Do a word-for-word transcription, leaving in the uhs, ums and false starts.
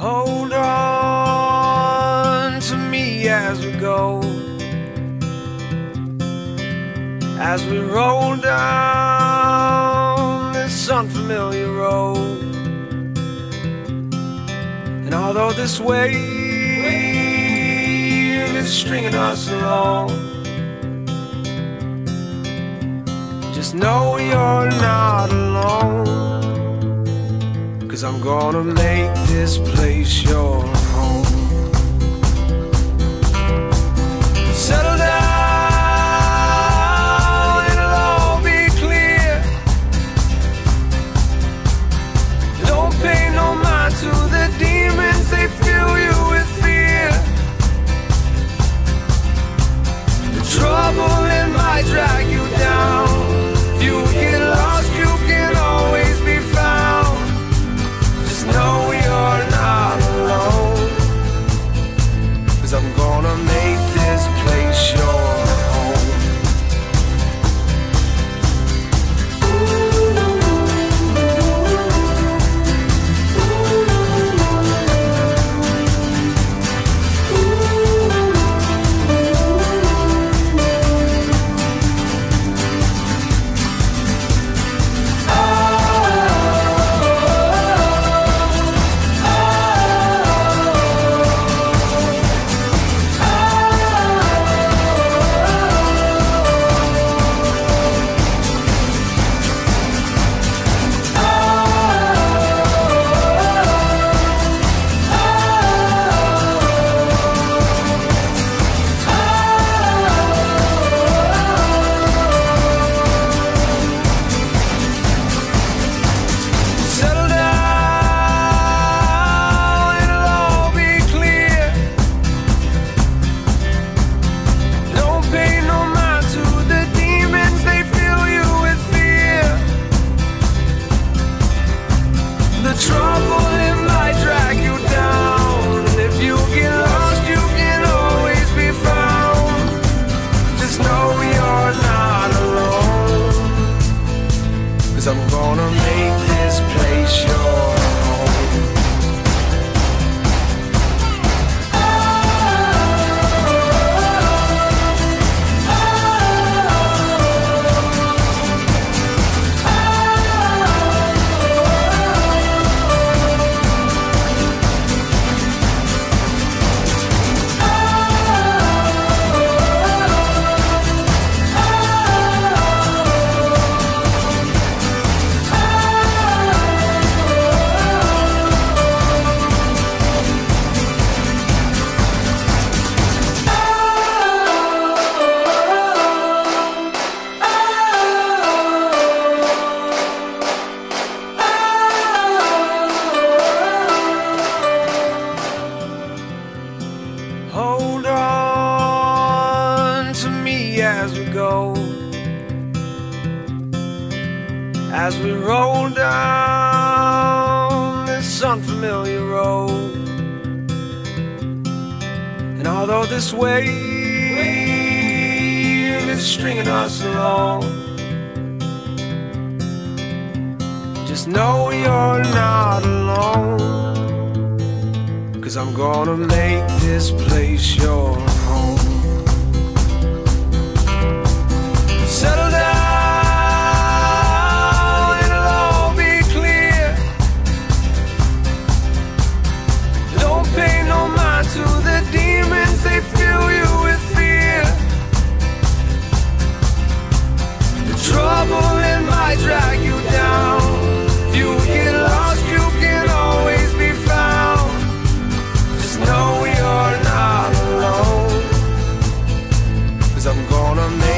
Hold on to me as we go, as we roll down this unfamiliar road. And although this wave is stringing us along, just know you're not alone, 'cause I'm gonna make this place your home. Settle down, it'll all be clear. Don't pay no mind to the demons, they fill you with fear. The trouble, it might drag you down. If you get lost, you can always be found. Just know you're not alone, 'cause I'm gonna make this place your home. The trouble, it might drag you down, and if you get lost, you can always be found. Just know you're not alone, 'cause I'm gonna make this place your home. Hold on to me as we go, as we roll down this unfamiliar road. And although this wave is stringing us along, just know you're not alone, 'cause I'm gonna make this place your home. Settle down, it'll all be clear. Don't pay no mind to the demons, they fill you with fear. The trouble, it might drag you down. If you get lost, you can always be found. Know you're not alone, 'cause I'm gonna make